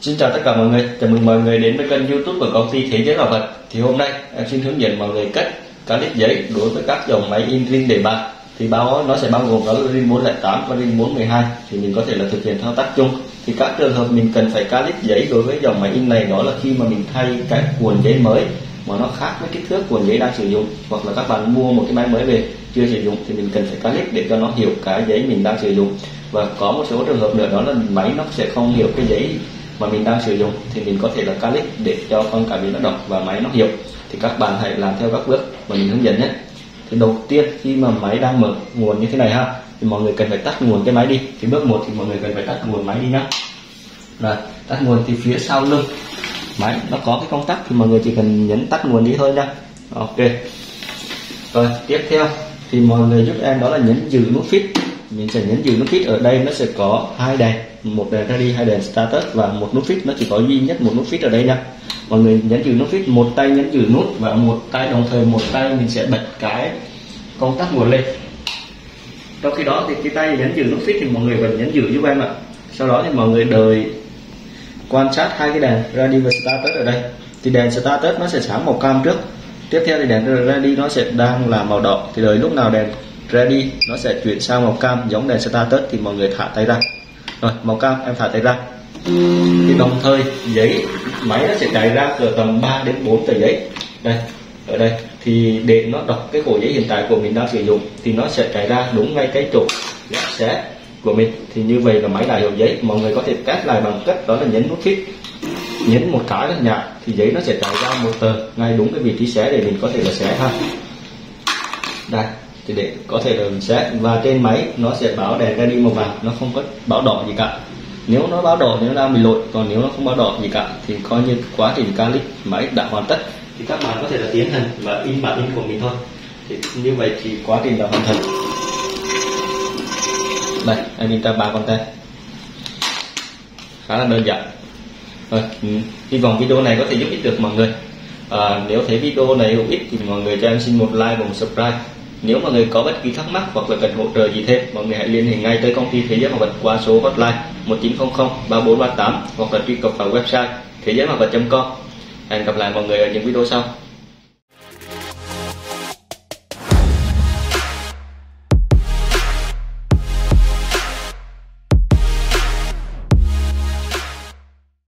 Xin chào tất cả mọi người, chào mừng mọi người đến với kênh YouTube của công ty Thế Giới Bảo Vật. Thì hôm nay em xin hướng dẫn mọi người cách clip giấy đối với các dòng máy in rin để bạc. Thì nó sẽ bao gồm đó là rin 408 và rin 412. Thì mình có thể là thực hiện thao tác chung. Thì các trường hợp mình cần phải clip giấy đối với dòng máy in này đó là khi mà mình thay cái cuộn giấy mới mà nó khác với kích thước cuộn giấy đang sử dụng, hoặc là các bạn mua một cái máy mới về chưa sử dụng thì mình cần phải clip để cho nó hiểu cái giấy mình đang sử dụng. Và có một số trường hợp nữa đó là máy nó sẽ không hiểu cái giấy mà mình đang sử dụng thì mình có thể là click để cho con cảm biến nó đọc và máy nó hiểu. Thì các bạn hãy làm theo các bước mà mình hướng dẫn nhé. Thì đầu tiên khi mà máy đang mở nguồn như thế này ha, thì mọi người cần phải tắt nguồn cái máy đi. Thì bước 1 thì mọi người cần phải tắt nguồn máy đi nhá. Rồi tắt nguồn thì phía sau lưng máy nó có cái công tắc thì mọi người chỉ cần nhấn tắt nguồn đi thôi nha. Ok. Rồi tiếp theo thì mọi người giúp em đó là nhấn giữ nút fit. Mình sẽ nhấn giữ nút fit. Ở đây nó sẽ có hai đèn, một đèn ra đi, hai đèn status và một nút fit. Nó chỉ có duy nhất một nút fit ở đây nha. Mọi người nhấn giữ nút fit, một tay nhấn giữ nút và một tay đồng thời một tay mình sẽ bật cái công tắc nguồn lên. Trong khi đó thì cái tay nhấn giữ nút fit thì mọi người vẫn nhấn giữ giúp em ạ. Sau đó thì mọi người đợi quan sát hai cái đèn ready và status ở đây. Thì đèn status nó sẽ sáng màu cam trước, tiếp theo thì đèn ready nó sẽ đang là màu đỏ. Thì đợi lúc nào đèn ready nó sẽ chuyển sang màu cam giống đèn status thì mọi người thả tay ra. Rồi màu cam em thả tay ra. Thì đồng thời giấy máy nó sẽ chạy ra từ tầm 3 đến 4 tờ giấy. Đây, ở đây thì để nó đọc cái khổ giấy hiện tại của mình đang sử dụng thì nó sẽ chạy ra đúng ngay cái chỗ xé của mình. Thì như vậy là máy đã hiểu giấy. Mọi người có thể test lại bằng cách đó là nhấn nút fit, nhấn một cái rất nhẹ thì giấy nó sẽ chạy ra một tờ ngay đúng cái vị trí xé để mình có thể là xé ha. Đây thì để có thể là mình xé, và trên máy nó sẽ báo đèn ready màu vàng, nó không có báo đỏ gì cả. Nếu nó báo đỏ thì nó đang bị lỗi, còn nếu nó không báo đỏ gì cả thì coi như quá trình clip máy đã hoàn tất. Thì các bạn có thể là tiến hành và in bản in của mình thôi. Thì như vậy thì quá trình đã hoàn thành. Đây em in ra 3 con tem, khá là đơn giản. Rồi, hy vọng video này có thể giúp ích được mọi người. Nếu thấy video này hữu ích thì mọi người cho em xin một like và một subscribe. Nếu mọi người có bất kỳ thắc mắc hoặc là cần hỗ trợ gì thêm, mọi người hãy liên hệ ngay tới công ty Thế Giới Bảo Vật qua số hotline 1900 3438 hoặc là truy cập vào website thế giới bảo vật.com. Hẹn gặp lại mọi người ở những video sau.